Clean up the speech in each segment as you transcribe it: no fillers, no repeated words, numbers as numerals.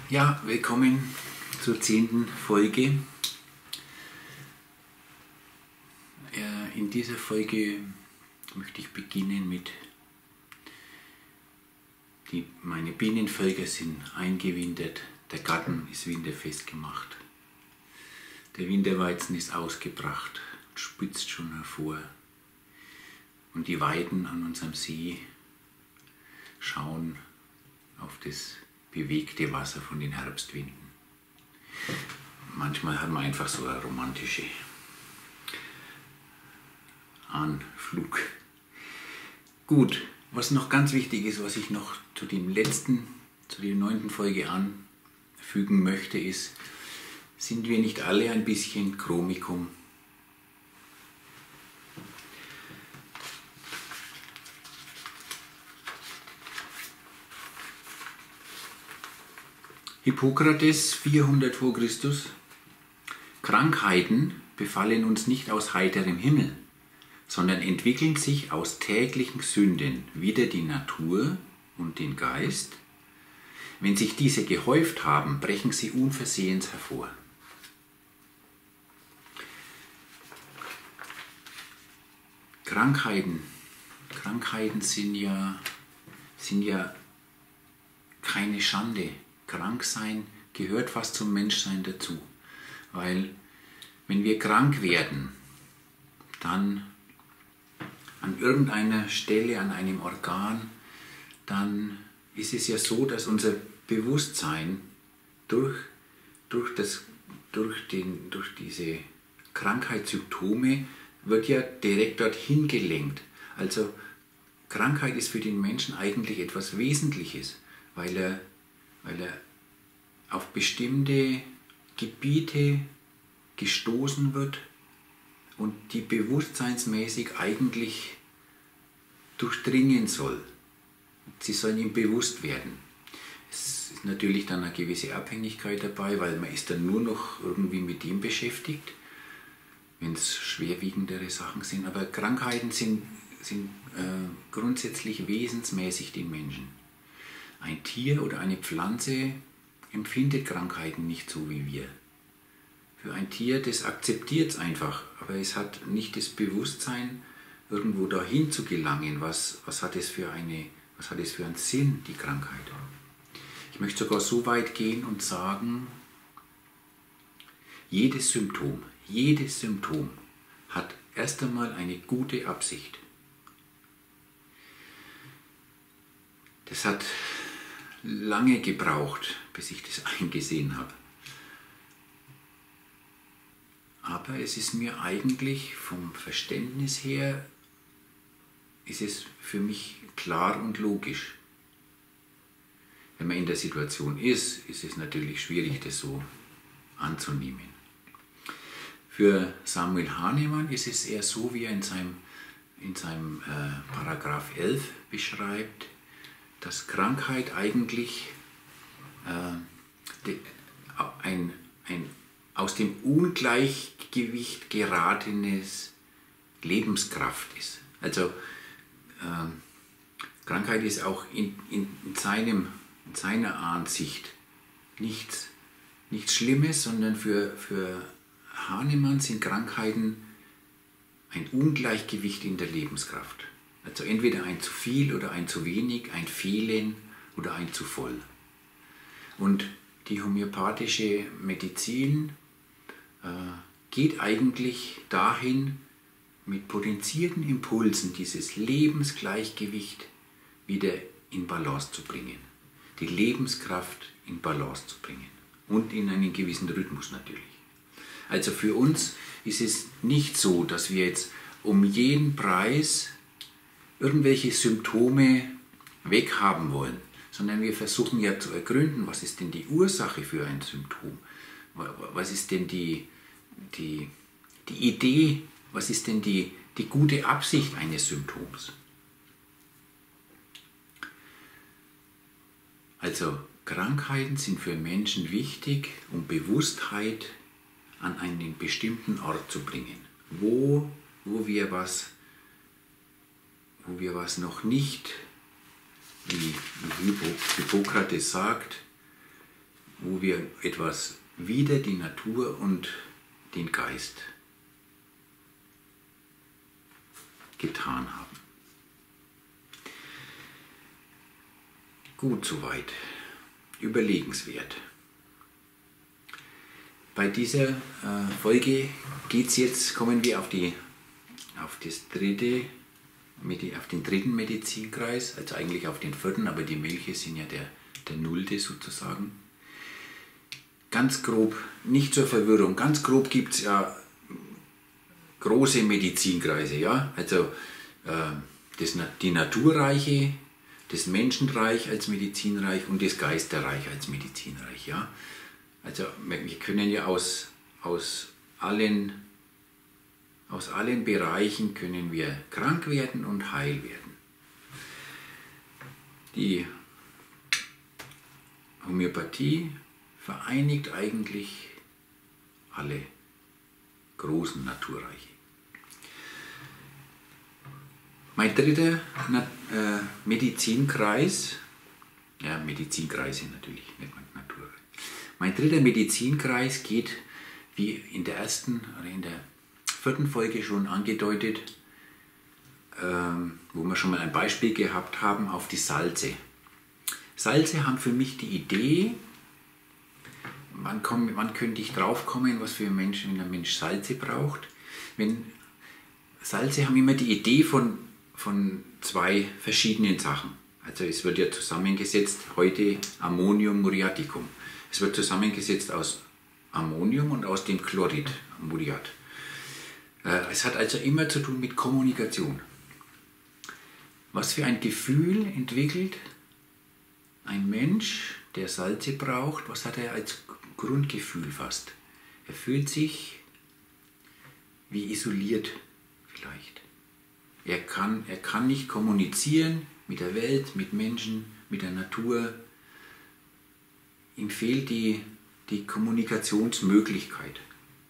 Ja, willkommen zur 10. Folge. In dieser Folge möchte ich beginnen mit, meine Bienenvölker sind eingewintert, der Garten ist winterfest gemacht, der Winterweizen ist ausgebracht, spitzt schon hervor und die Weiden an unserem See schauen auf das bewegte Wasser von den Herbstwinden. Manchmal hat man einfach so eine romantische Anflug. Gut, was noch ganz wichtig ist, was ich noch zu der 9. Folge anfügen möchte, ist, sind wir nicht alle ein bisschen Chromikum? Hippokrates, 400 vor Christus. Krankheiten befallen uns nicht aus heiterem Himmel, sondern entwickeln sich aus täglichen Sünden wider die Natur und den Geist. Wenn sich diese gehäuft haben, brechen sie unversehens hervor. Krankheiten sind ja keine Schande. Krank sein gehört fast zum Menschsein dazu, weil wenn wir krank werden, dann an irgendeiner Stelle, an einem Organ, dann ist es ja so, dass unser Bewusstsein durch diese Krankheitssymptome wird ja direkt dorthin gelenkt. Also Krankheit ist für den Menschen eigentlich etwas Wesentliches, weil er auf bestimmte Gebiete gestoßen wird und die bewusstseinsmäßig eigentlich durchdringen soll. Sie sollen ihm bewusst werden. Es ist natürlich dann eine gewisse Abhängigkeit dabei, weil man ist dann nur noch irgendwie mit dem beschäftigt, wenn es schwerwiegendere Sachen sind. Aber Krankheiten sind grundsätzlich wesensmäßig den Menschen. Ein Tier oder eine Pflanze empfindet Krankheiten nicht so wie wir. Für ein Tier, das akzeptiert es einfach, aber es hat nicht das Bewusstsein, irgendwo dahin zu gelangen. Was hat es für einen Sinn, die Krankheit? Ich möchte sogar so weit gehen und sagen, jedes Symptom hat erst einmal eine gute Absicht. Das hat lange gebraucht, bis ich das eingesehen habe. Aber es ist mir eigentlich vom Verständnis her, ist es für mich klar und logisch. Wenn man in der Situation ist es natürlich schwierig, das so anzunehmen. Für Samuel Hahnemann ist es eher so, wie er in seinem Paragraph 11 beschreibt, dass Krankheit eigentlich ein aus dem Ungleichgewicht geratenes Lebenskraft ist. Also Krankheit ist auch in seiner Ansicht nichts Schlimmes, sondern für Hahnemann sind Krankheiten ein Ungleichgewicht in der Lebenskraft. Also entweder ein zu viel oder ein zu wenig, ein Fehlen oder ein zu voll. Und die homöopathische Medizin geht eigentlich dahin, mit potenzierten Impulsen dieses Lebensgleichgewicht wieder in Balance zu bringen. Die Lebenskraft in Balance zu bringen. Und in einen gewissen Rhythmus natürlich. Also für uns ist es nicht so, dass wir jetzt um jeden Preis irgendwelche Symptome weghaben wollen, sondern wir versuchen ja zu ergründen, was ist denn die Ursache für ein Symptom? Was ist denn die Idee, was ist denn die gute Absicht eines Symptoms? Also Krankheiten sind für Menschen wichtig, um Bewusstheit an einen bestimmten Ort zu bringen, wo wir was noch nicht, wie Hippokrates sagt, wo wir etwas wider die Natur und den Geist getan haben. Gut soweit, überlegenswert. Bei dieser Folge kommen wir auf den dritten Medizinkreis, also eigentlich auf den vierten, aber die Milche sind ja der nullte sozusagen. Ganz grob, nicht zur Verwirrung, ganz grob gibt es ja große Medizinkreise, ja? Also die Naturreiche, das Menschenreich als Medizinreich und das Geisterreich als Medizinreich, ja? Also wir können ja aus allen Bereichen können wir krank werden und heil werden. Die Homöopathie vereinigt eigentlich alle großen Naturreiche. Mein dritter Medizinkreis, ja, Medizinkreise natürlich, nicht Naturreich. Mein dritter Medizinkreis geht, wie in der ersten oder in der vierten Folge schon angedeutet, wo wir schon mal ein Beispiel gehabt haben, auf die Salze. Salze haben für mich die Idee, wann könnte ich drauf kommen, was für ein Mensch, wenn ein Mensch Salze braucht. Salze haben immer die Idee von zwei verschiedenen Sachen. Also es wird ja zusammengesetzt, heute Ammonium muriaticum. Es wird zusammengesetzt aus Ammonium und aus dem Chlorid, Muriat. Es hat also immer zu tun mit Kommunikation. Was für ein Gefühl entwickelt ein Mensch, der Salze braucht, was hat er als Grundgefühl fast? Er fühlt sich wie isoliert vielleicht. Er kann nicht kommunizieren mit der Welt, mit Menschen, mit der Natur. Ihm fehlt die Kommunikationsmöglichkeit.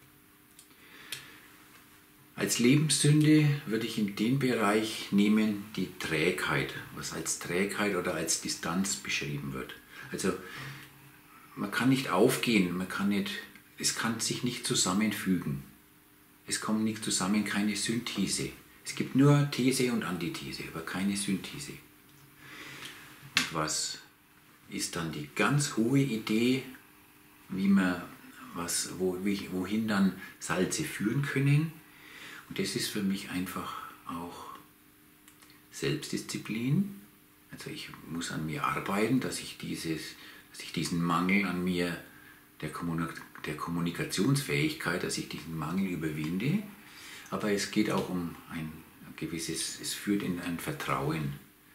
Als Lebenssünde würde ich in den Bereich nehmen die Trägheit, was als Trägheit oder als Distanz beschrieben wird. Also man kann nicht aufgehen, es kann sich nicht zusammenfügen. Es kommt nicht zusammen, keine Synthese. Es gibt nur These und Antithese, aber keine Synthese. Und was ist dann die ganz hohe Idee, wohin dann Salze führen können? Und das ist für mich einfach auch Selbstdisziplin. Also ich muss an mir arbeiten, dass ich diesen Mangel an mir, der Kommunikationsfähigkeit, dass ich diesen Mangel überwinde. Aber es geht auch um es führt in ein Vertrauen.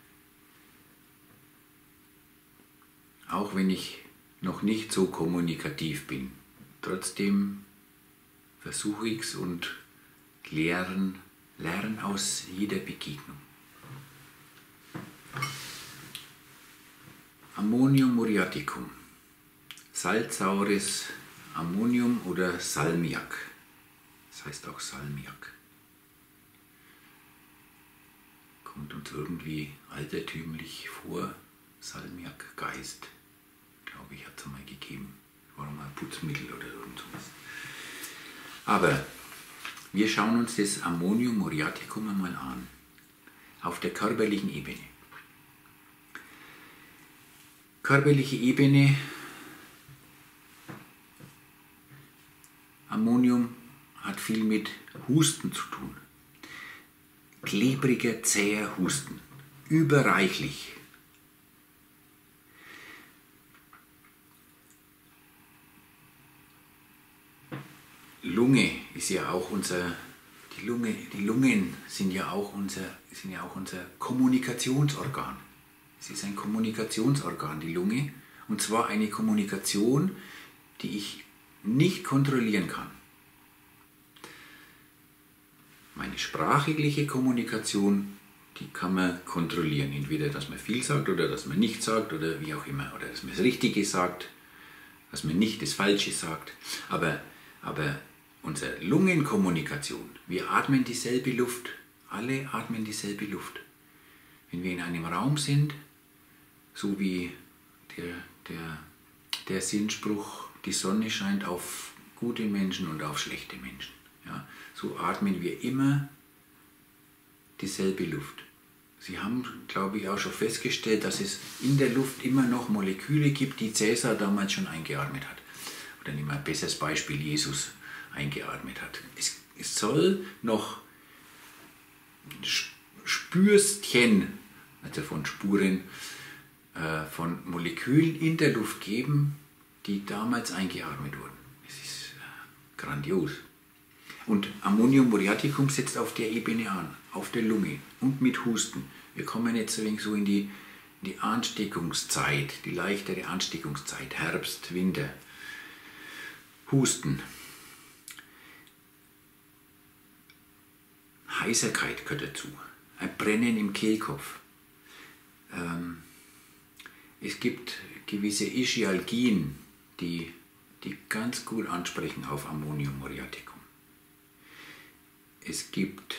Auch wenn ich noch nicht so kommunikativ bin, trotzdem versuche ich es und lernen aus jeder Begegnung. Ammonium muriaticum, salzsaures Ammonium oder Salmiak, das heißt auch Salmiak. Kommt uns irgendwie altertümlich vor, Salmiak, Geist, glaube ich, hat es mal gegeben. War mal ein Putzmittel oder irgend sowas. Aber wir schauen uns das Ammonium muriaticum einmal an, auf der körperlichen Ebene. Körperliche Ebene, Ammonium hat viel mit Husten zu tun. Klebriger, zäher Husten, überreichlich. Lunge ist ja auch die Lungen sind ja auch unser Kommunikationsorgan. Es ist ein Kommunikationsorgan, die Lunge, und zwar eine Kommunikation, die ich nicht kontrollieren kann. Meine sprachliche Kommunikation, die kann man kontrollieren. Entweder, dass man viel sagt oder dass man nichts sagt oder wie auch immer. Oder dass man das Richtige sagt, dass man nicht das Falsche sagt. Aber unsere Lungenkommunikation, wir atmen dieselbe Luft. Alle atmen dieselbe Luft. Wenn wir in einem Raum sind, so wie der der Sinnspruch, die Sonne scheint auf gute Menschen und auf schlechte Menschen. Ja, so atmen wir immer dieselbe Luft. Sie haben, glaube ich, auch schon festgestellt, dass es in der Luft immer noch Moleküle gibt, die Cäsar damals schon eingeatmet hat. Oder nehmen wir ein besseres Beispiel, Jesus eingeatmet hat. Es soll noch Spürstchen, also von Spuren, von Molekülen in der Luft geben, die damals eingeatmet wurden. Es ist grandios. Und Ammonium muriaticum setzt auf der Ebene an, auf der Lunge und mit Husten. Wir kommen jetzt ein wenig so in die Ansteckungszeit, die leichtere Ansteckungszeit, Herbst, Winter. Husten. Heiserkeit gehört dazu. Ein Brennen im Kehlkopf. Es gibt gewisse Ischialgien, die ganz gut ansprechen auf Ammonium muriaticum. Es gibt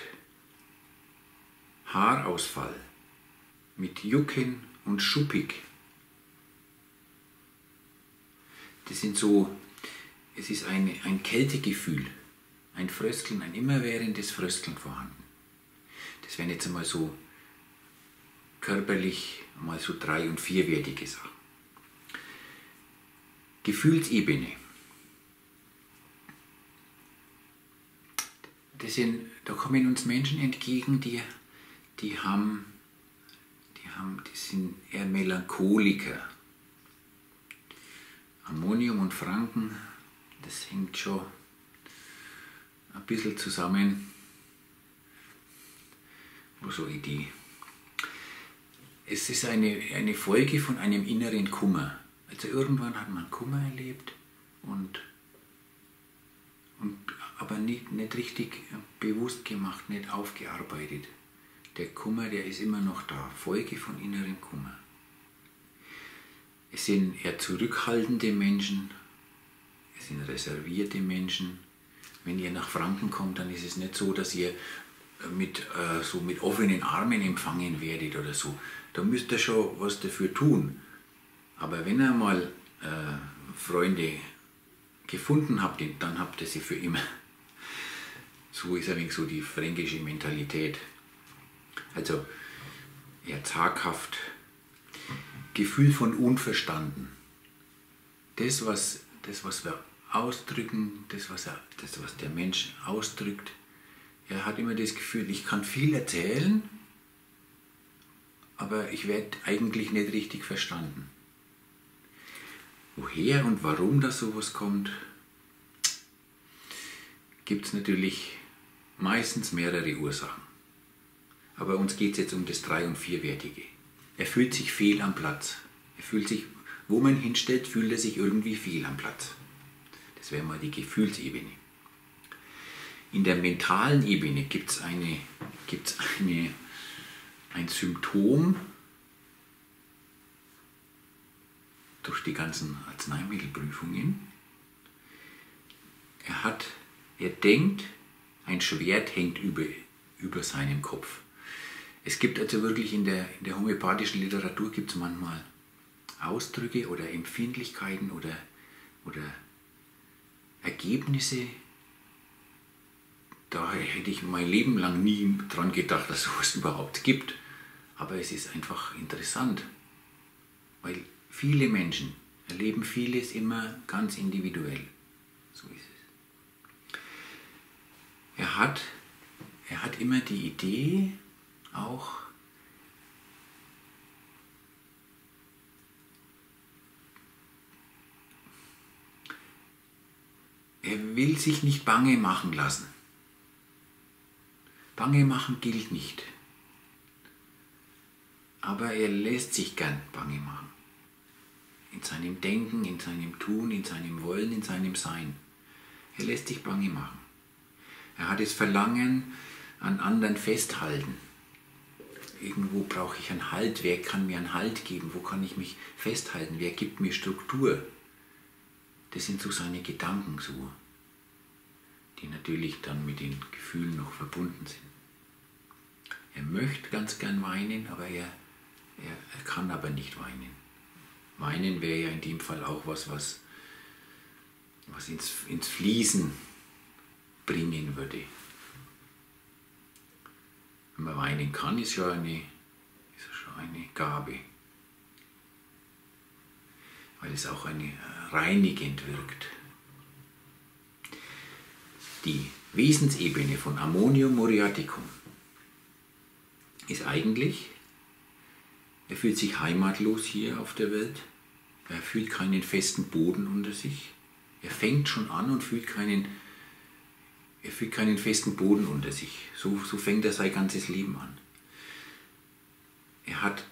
Haarausfall mit Jucken und Schuppig. Das sind so, es ist ein Kältegefühl, ein Frösteln, ein immerwährendes Frösteln vorhanden. Das wären jetzt einmal so körperlich mal so 3- und 4-wertige Sachen. Gefühlsebene. Da kommen uns Menschen entgegen, die sind eher Melancholiker. Ammonium und Franken, das hängt schon ein bisschen zusammen. Wo so Idee. Es ist eine Folge von einem inneren Kummer. Also irgendwann hat man Kummer erlebt aber nicht richtig bewusst gemacht, nicht aufgearbeitet. Der Kummer, der ist immer noch da. Folge von innerem Kummer. Es sind eher zurückhaltende Menschen, es sind reservierte Menschen. Wenn ihr nach Franken kommt, dann ist es nicht so, dass ihr mit offenen Armen empfangen werdet oder so. Da müsst ihr schon was dafür tun. Aber wenn ihr mal Freunde gefunden habt, dann habt ihr sie für immer. So ist ein wenig so die fränkische Mentalität. Also eher zaghaft. Gefühl von Unverstanden. Das, was wir ausdrücken, das, was der Mensch ausdrückt, er hat immer das Gefühl, ich kann viel erzählen, aber ich werde eigentlich nicht richtig verstanden. Woher und warum das sowas kommt, gibt es natürlich meistens mehrere Ursachen. Aber uns geht es jetzt um das 3- und 4-wertige. Er fühlt sich fehl am Platz. Er fühlt sich, wo man hinstellt, fühlt er sich irgendwie fehl am Platz. Das wäre mal die Gefühlsebene. In der mentalen Ebene gibt es ein Symptom durch die ganzen Arzneimittelprüfungen. Er denkt, ein Schwert hängt über seinem Kopf. Es gibt also wirklich in der homöopathischen Literatur gibt es manchmal Ausdrücke oder Empfindlichkeiten oder Ergebnisse. Da hätte ich mein Leben lang nie dran gedacht, dass es sowas überhaupt gibt. Aber es ist einfach interessant, weil viele Menschen erleben vieles immer ganz individuell. So ist es. Er hat immer die Idee, auch er will sich nicht bange machen lassen. Bange machen gilt nicht. Aber er lässt sich gern bange machen. In seinem Denken, in seinem Tun, in seinem Wollen, in seinem Sein. Er lässt sich bange machen. Er hat das Verlangen an anderen festhalten. Irgendwo brauche ich einen Halt. Wer kann mir einen Halt geben? Wo kann ich mich festhalten? Wer gibt mir Struktur? Das sind so seine Gedanken, so, die natürlich dann mit den Gefühlen noch verbunden sind. Er möchte ganz gern weinen, aber er kann aber nicht weinen. Weinen wäre ja in dem Fall auch was ins Fließen bringen würde. Wenn man weinen kann, ist ja schon eine Gabe, weil es auch reinigend wirkt. Die Wesensebene von Ammonium muriaticum ist eigentlich, er fühlt sich heimatlos hier auf der Welt, er fühlt keinen festen Boden unter sich, er fängt schon an und fühlt keinen festen Boden unter sich. So fängt er sein ganzes Leben an. Er hat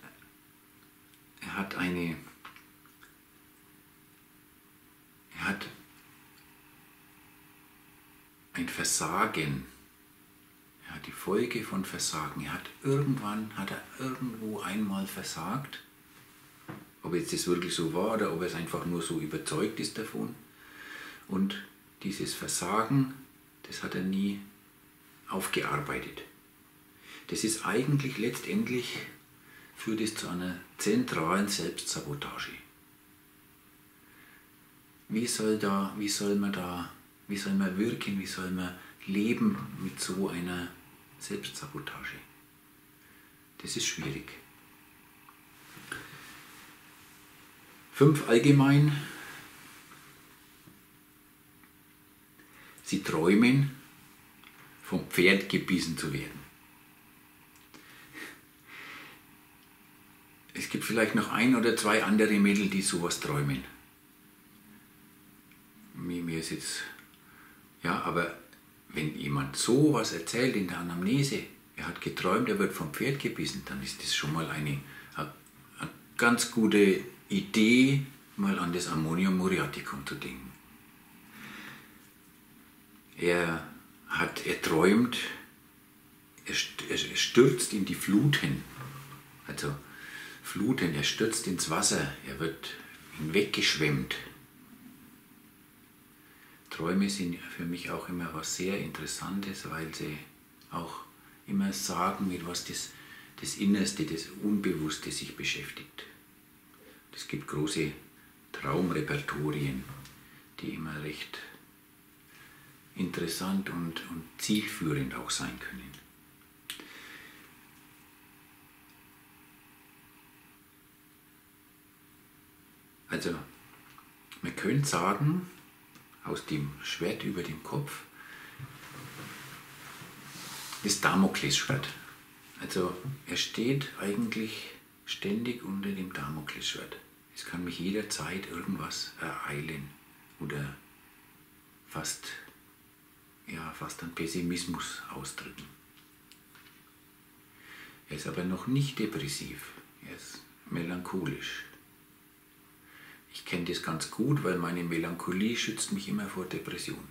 ein Versagen. Er hat die Folge von Versagen. Irgendwann hat er irgendwo einmal versagt. Ob jetzt das wirklich so war oder ob er es einfach nur so überzeugt ist davon. Und dieses Versagen, das hat er nie aufgearbeitet. Das ist eigentlich letztendlich, führt es zu einer zentralen Selbstsabotage. Wie soll man wirken, wie soll man leben mit so einer Selbstsabotage? Das ist schwierig. 5 allgemein. Sie träumen, vom Pferd gebissen zu werden. Es gibt vielleicht noch 1 oder 2 andere Mädel, die sowas träumen. Mir ist jetzt, ja, aber wenn jemand sowas erzählt in der Anamnese, er hat geträumt, er wird vom Pferd gebissen, dann ist das schon mal eine ganz gute Idee, mal an das Ammonium muriaticum zu denken. Er träumt, er stürzt in die Fluten, also Fluten, er stürzt ins Wasser, er wird hinweggeschwemmt. Träume sind für mich auch immer was sehr Interessantes, weil sie auch immer sagen, mit was das Innerste, das Unbewusste sich beschäftigt. Es gibt große Traumrepertorien, die immer recht interessant und zielführend auch sein können. Also, man könnte sagen, aus dem Schwert über dem Kopf, das Damoklesschwert. Also, er steht eigentlich ständig unter dem Damoklesschwert. Es kann mich jederzeit irgendwas ereilen oder fast an Pessimismus ausdrücken. Er ist aber noch nicht depressiv, er ist melancholisch. Ich kenne das ganz gut, weil meine Melancholie schützt mich immer vor Depression.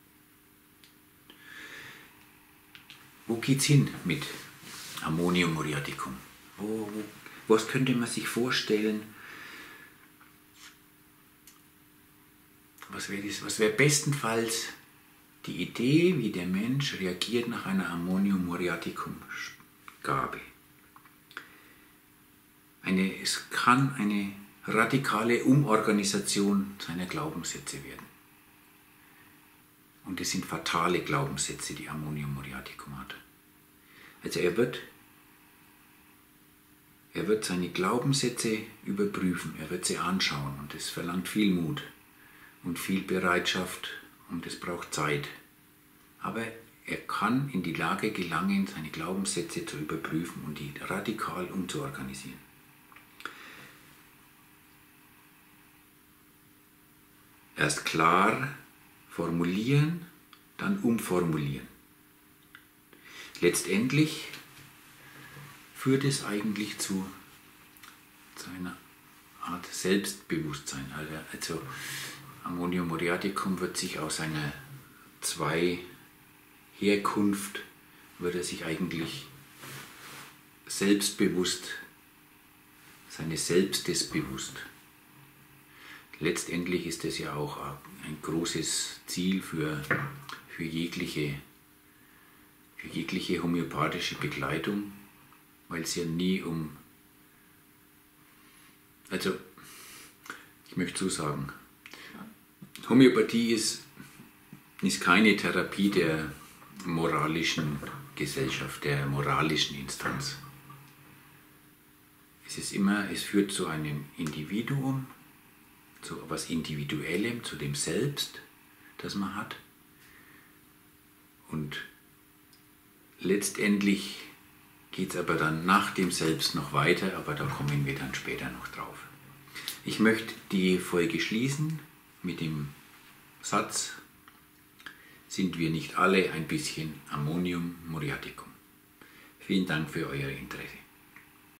Wo geht's hin mit Ammonium muriaticum? Was könnte man sich vorstellen? Was wäre bestenfalls die Idee, wie der Mensch reagiert nach einer Ammonium muriaticum Gabe? Es kann eine radikale Umorganisation seiner Glaubenssätze werden. Und es sind fatale Glaubenssätze, die Ammonium muriaticum hat. Also er wird seine Glaubenssätze überprüfen, er wird sie anschauen und das verlangt viel Mut und viel Bereitschaft und es braucht Zeit. Aber er kann in die Lage gelangen, seine Glaubenssätze zu überprüfen und die radikal umzuorganisieren. Erst klar formulieren, dann umformulieren. Letztendlich führt es eigentlich zu einer Art Selbstbewusstsein. Also Ammonium muriaticum wird sich aus einer Herkunft, wird er sich eigentlich selbstbewusst, seines Selbstes bewusst. Letztendlich ist es ja auch ein großes Ziel für jegliche homöopathische Begleitung, weil es ja nie also Ich möchte zusagen, Homöopathie ist keine Therapie der moralischen Gesellschaft, der moralischen Instanz. Es führt zu einem Individuum, zu etwas Individuellem, zu dem Selbst, das man hat. Und letztendlich geht es aber dann nach dem Selbst noch weiter, aber da kommen wir dann später noch drauf. Ich möchte die Folge schließen mit dem Satz: Sind wir nicht alle ein bisschen Ammonium muriaticum? Vielen Dank für euer Interesse.